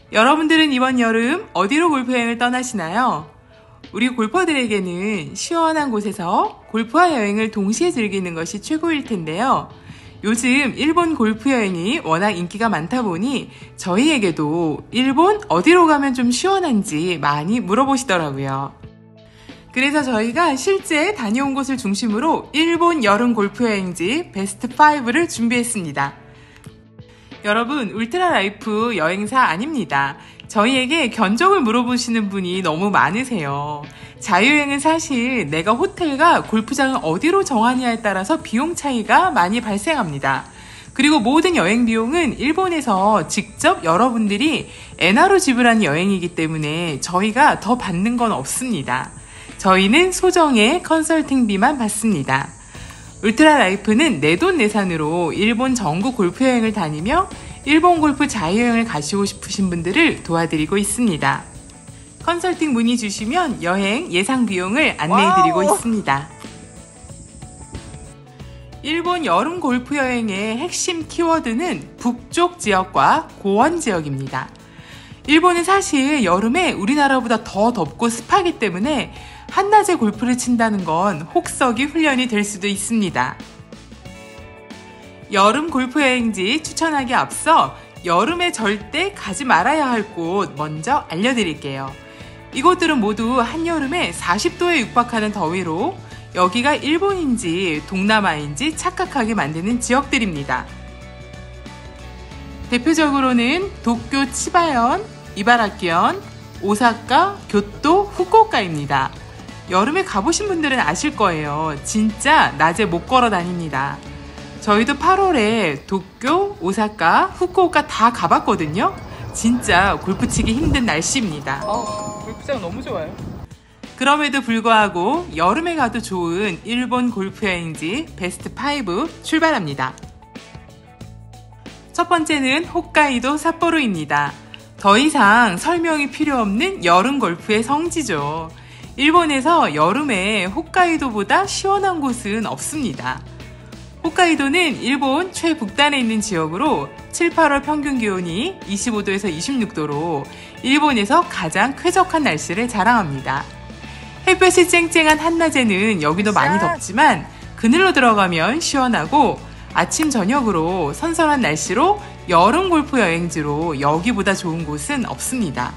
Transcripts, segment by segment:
여러분들은 이번 여름 어디로 골프 여행을 떠나시나요? 우리 골퍼들에게는 시원한 곳에서 골프와 여행을 동시에 즐기는 것이 최고일 텐데요. 요즘 일본 골프 여행이 워낙 인기가 많다 보니 저희에게도 일본 어디로 가면 좀 시원한지 많이 물어보시더라고요. 그래서 저희가 실제 다녀온 곳을 중심으로 일본 여름 골프 여행지 베스트 5를 준비했습니다. 여러분, 울트라라이프 여행사 아닙니다. 저희에게 견적을 물어보시는 분이 너무 많으세요. 자유여행은 사실 내가 호텔과 골프장을 어디로 정하냐에 따라서 비용 차이가 많이 발생합니다. 그리고 모든 여행 비용은 일본에서 직접 여러분들이 엔화로 지불한 여행이기 때문에 저희가 더 받는 건 없습니다. 저희는 소정의 컨설팅비만 받습니다. 울트라라이프는 내돈내산으로 일본 전국 골프 여행을 다니며 일본 골프 자유여행을 가시고 싶으신 분들을 도와드리고 있습니다. 컨설팅 문의 주시면 여행 예상 비용을 안내해드리고 있습니다. 일본 여름 골프 여행의 핵심 키워드는 북쪽 지역과 고원 지역입니다. 일본은 사실 여름에 우리나라보다 더 덥고 습하기 때문에 한낮에 골프를 친다는 건 혹서기 훈련이 될 수도 있습니다. 여름 골프 여행지 추천하기 앞서 여름에 절대 가지 말아야 할 곳 먼저 알려드릴게요. 이곳들은 모두 한여름에 40도에 육박하는 더위로 여기가 일본인지 동남아인지 착각하게 만드는 지역들입니다. 대표적으로는 도쿄 치바현, 이바라키현, 오사카, 교토, 후쿠오카입니다. 여름에 가보신 분들은 아실 거예요. 진짜 낮에 못 걸어 다닙니다. 저희도 8월에 도쿄, 오사카, 후쿠오카 다 가봤거든요. 진짜 골프 치기 힘든 날씨입니다. 골프장 너무 좋아요. 그럼에도 불구하고 여름에 가도 좋은 일본 골프 여행지 베스트 5 출발합니다. 첫 번째는 홋카이도 삿포로입니다. 더 이상 설명이 필요 없는 여름 골프의 성지죠. 일본에서 여름에 홋카이도보다 시원한 곳은 없습니다. 홋카이도는 일본 최북단에 있는 지역으로 7, 8월 평균 기온이 25도에서 26도로 일본에서 가장 쾌적한 날씨를 자랑합니다. 햇볕이 쨍쨍한 한낮에는 여기도 많이 덥지만 그늘로 들어가면 시원하고 아침 저녁으로 선선한 날씨로 여름 골프 여행지로 여기보다 좋은 곳은 없습니다.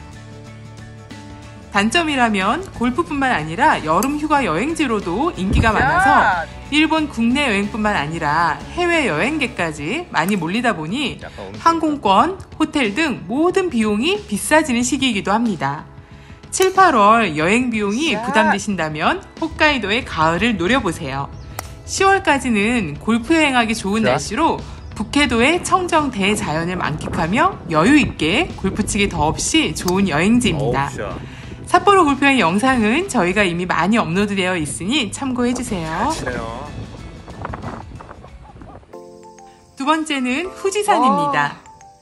단점이라면 골프뿐만 아니라 여름 휴가 여행지로도 인기가 많아서 일본 국내 여행뿐만 아니라 해외 여행객까지 많이 몰리다 보니 항공권, 호텔 등 모든 비용이 비싸지는 시기이기도 합니다. 7, 8월 여행 비용이 부담되신다면 홋카이도의 가을을 노려보세요. 10월까지는 골프 여행하기 좋은 날씨로 북해도의 청정 대자연을 만끽하며 여유있게 골프 치기 더없이 좋은 여행지입니다. 삿포로 골프여행 영상은 저희가 이미 많이 업로드되어 있으니 참고해주세요. 두 번째는 후지산입니다.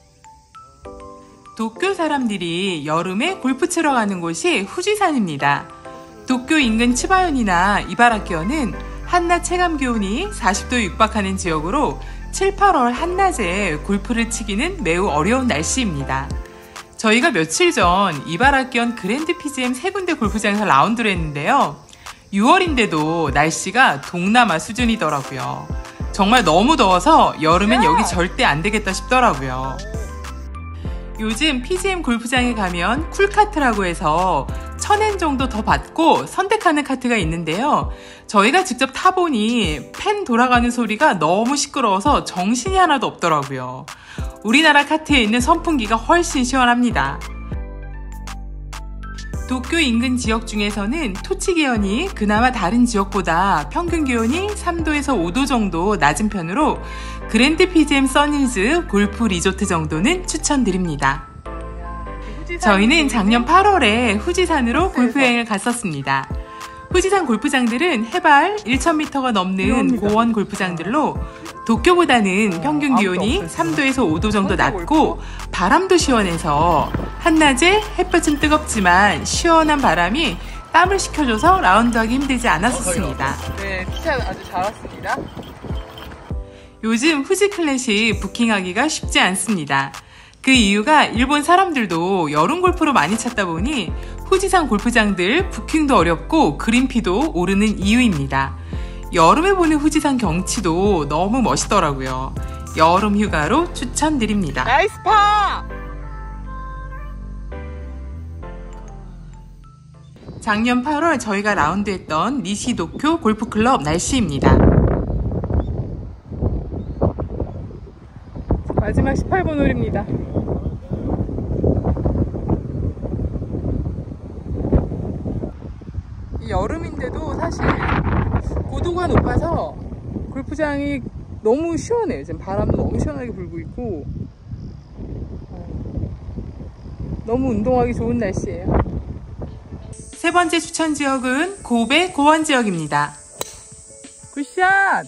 도쿄 사람들이 여름에 골프 치러 가는 곳이 후지산입니다. 도쿄 인근 치바현이나 이바라키현은 한낮 체감 기온이 40도에 육박하는 지역으로 7, 8월 한낮에 골프를 치기는 매우 어려운 날씨입니다. 저희가 며칠 전 이바라키현 그랜드 PGM 3군데 골프장에서 라운드를 했는데요. 6월인데도 날씨가 동남아 수준이더라고요. 정말 너무 더워서 여름엔 여기 절대 안 되겠다 싶더라고요. 요즘 PGM 골프장에 가면 쿨카트라고 해서 1000엔 정도 더 받고 선택하는 카트가 있는데요. 저희가 직접 타보니 펜 돌아가는 소리가 너무 시끄러워서 정신이 하나도 없더라고요. 우리나라 카트에 있는 선풍기가 훨씬 시원합니다. 도쿄 인근 지역 중에서는 토치기현이 그나마 다른 지역보다 평균 기온이 3도에서 5도 정도 낮은 편으로 그랜드 PGM 써닐즈 골프 리조트 정도는 추천드립니다. 저희는 작년 8월에 후지산으로 골프 여행을 갔었습니다. 후지산 골프장들은 해발 1000m가 넘는 고원 골프장들로 도쿄보다는 평균 기온이 3도에서 5도 정도 낮고 바람도 시원해서 한낮에 햇볕은 뜨겁지만 시원한 바람이 땀을 식혀줘서 라운드하기 힘들지 않았었습니다. 네, 기차 아주 잘 왔습니다. 요즘 후지 클래식 부킹하기가 쉽지 않습니다. 그 이유가 일본 사람들도 여름 골프로 많이 찾다 보니 후지산 골프장들 부킹도 어렵고 그린피도 오르는 이유입니다. 여름에 보는 후지산 경치도 너무 멋있더라고요. 여름 휴가로 추천드립니다. 나이스 파! 작년 8월 저희가 라운드했던 니시도쿄 골프클럽 날씨입니다. 마지막 18번 홀입니다. 여름인데도 사실 고도가 높아서 골프장이 너무 시원해요. 지금 바람도 너무 시원하게 불고 있고 너무 운동하기 좋은 날씨예요. 세 번째 추천 지역은 고베 고원 지역입니다. 굿샷!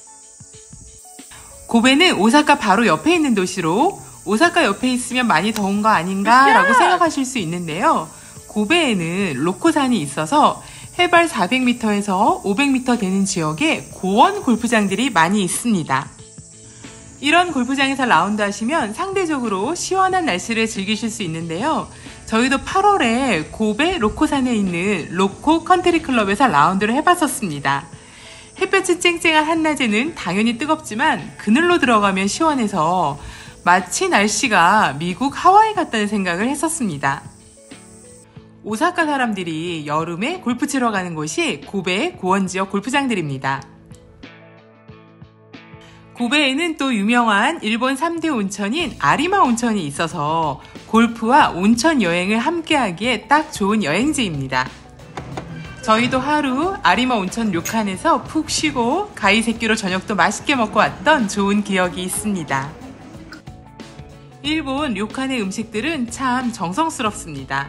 고베는 오사카 바로 옆에 있는 도시로 오사카 옆에 있으면 많이 더운 거 아닌가 라고 생각하실 수 있는데요. 고베에는 로코산이 있어서 해발 400m에서 500m 되는 지역에 고원 골프장들이 많이 있습니다. 이런 골프장에서 라운드 하시면 상대적으로 시원한 날씨를 즐기실 수 있는데요. 저희도 8월에 고베 로코산에 있는 로코 컨트리 클럽에서 라운드를 해봤었습니다. 햇볕이 쨍쨍한 한낮에는 당연히 뜨겁지만 그늘로 들어가면 시원해서 마치 날씨가 미국 하와이 같다는 생각을 했었습니다. 오사카 사람들이 여름에 골프 치러 가는 곳이 고베 고원 지역 골프장들입니다. 고베에는 또 유명한 일본 3대 온천인 아리마 온천이 있어서 골프와 온천 여행을 함께 하기에 딱 좋은 여행지입니다. 저희도 하루 아리마 온천 료칸에서 푹 쉬고 가이세끼로 저녁도 맛있게 먹고 왔던 좋은 기억이 있습니다. 일본 료칸의 음식들은 참 정성스럽습니다.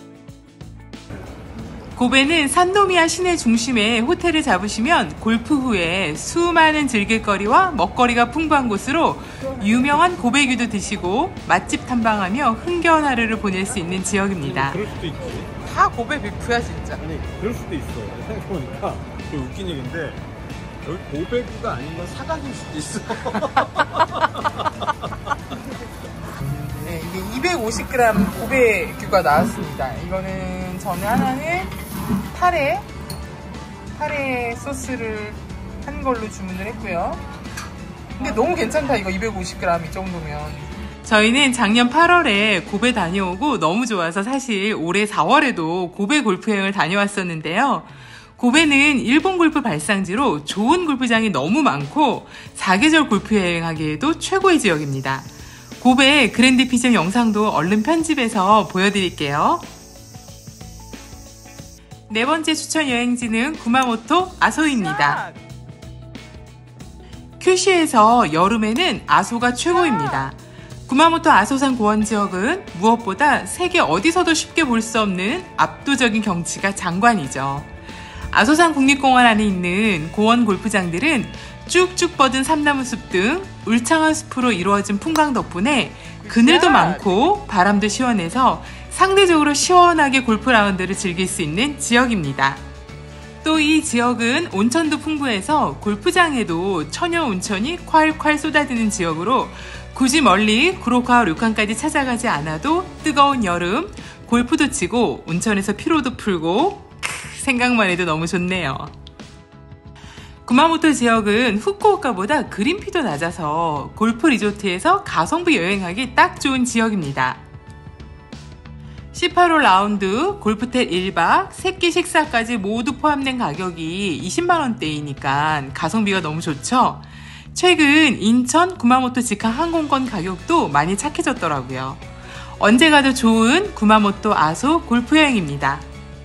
고베는 산노미야 시내 중심에 호텔을 잡으시면 골프 후에 수많은 즐길거리와 먹거리가 풍부한 곳으로 유명한 고베규도 드시고 맛집 탐방하며 흥겨운 하루를 보낼 수 있는 지역입니다. 그럴 수도 있지. 다 고베 빅프야 진짜. 아니 그럴 수도 있어. 생각해보니까 되게 웃긴 얘기인데 여기 고베구가 아닌 건 사각일 수도 있어. 네, 이게 250g 고베규가 나왔습니다. 이거는 저는 하나는 타레 소스를 한 걸로 주문을 했고요. 근데 너무 괜찮다. 이거 250g 이 정도면. 저희는 작년 8월에 고베 다녀오고 너무 좋아서 사실 올해 4월에도 고베 골프 여행을 다녀왔었는데요. 고베는 일본 골프 발상지로 좋은 골프장이 너무 많고 사계절 골프 여행하기에도 최고의 지역입니다. 고베 그랜드 피전 영상도 얼른 편집해서 보여드릴게요. 네 번째 추천 여행지는 구마모토 아소입니다. 큐슈에서 여름에는 아소가 최고입니다. 구마모토 아소산 고원 지역은 무엇보다 세계 어디서도 쉽게 볼 수 없는 압도적인 경치가 장관이죠. 아소산 국립공원 안에 있는 고원 골프장들은 쭉쭉 뻗은 삼나무 숲 등 울창한 숲으로 이루어진 풍광 덕분에 그늘도 많고 바람도 시원해서 상대적으로 시원하게 골프 라운드를 즐길 수 있는 지역입니다. 또 이 지역은 온천도 풍부해서 골프장에도 천연 온천이 콸콸 쏟아지는 지역으로 굳이 멀리 구로카와 료칸까지 찾아가지 않아도 뜨거운 여름 골프도 치고 온천에서 피로도 풀고 생각만 해도 너무 좋네요. 구마모토 지역은 후쿠오카보다 그린피도 낮아서 골프 리조트에서 가성비 여행하기 딱 좋은 지역입니다. 18홀 라운드, 골프텔 1박, 새끼 식사까지 모두 포함된 가격이 20만원대이니까 가성비가 너무 좋죠? 최근 인천 구마모토 직항 항공권 가격도 많이 착해졌더라고요. 언제 가도 좋은 구마모토 아소 골프 여행입니다.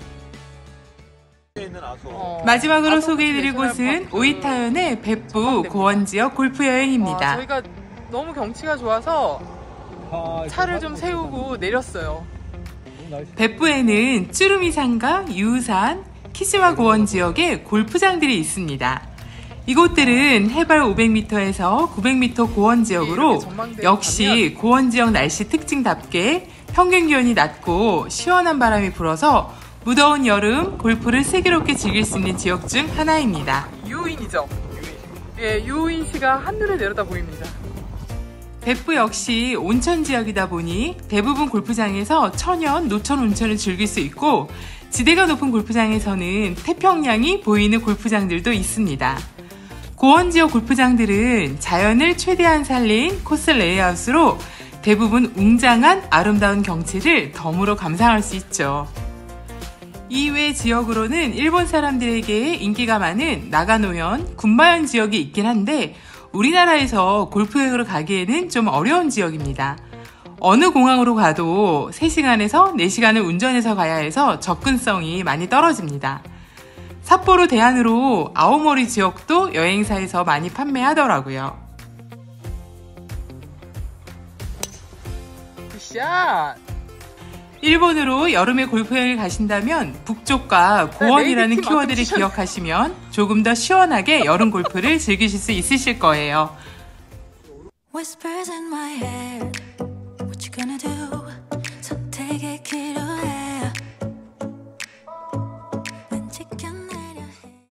마지막으로 소개해드릴 곳은 오이타현의 백부 고원지역 골프 여행입니다. 저희가 너무 경치가 좋아서 차를 좀 세우고 내렸어요. 백부에는 쭈루미산과 유우산, 키시마 고원 지역에 골프장들이 있습니다. 이곳들은 해발 500m에서 900m 고원 지역으로 역시 고원 지역 날씨 특징답게 평균 기온이 낮고 시원한 바람이 불어서 무더운 여름 골프를 슬기롭게 즐길 수 있는 지역 중 하나입니다. 유인이죠? 예, 유인시가 한눈에 내려다 보입니다. 別府역시 온천 지역이다 보니 대부분 골프장에서 천연, 노천 온천을 즐길 수 있고 지대가 높은 골프장에서는 태평양이 보이는 골프장들도 있습니다. 고원 지역 골프장들은 자연을 최대한 살린 코스 레이아웃으로 대부분 웅장한 아름다운 경치를 덤으로 감상할 수 있죠. 이외 지역으로는 일본 사람들에게 인기가 많은 나가노현, 군마현 지역이 있긴 한데 우리나라에서 골프여행으로 가기에는 좀 어려운 지역입니다. 어느 공항으로 가도 3시간에서 4시간을 운전해서 가야 해서 접근성이 많이 떨어집니다. 삿포로 대안으로 아오모리 지역도 여행사에서 많이 판매하더라고요. 굿샷! 일본으로 여름에 골프여행을 가신다면 북쪽과 고원이라는 레이디 팀 키워드를 어떻게 기억하시면 조금 더 시원하게 여름 골프를 즐기실 수 있으실 거예요. Whispers in my head, what you gonna do?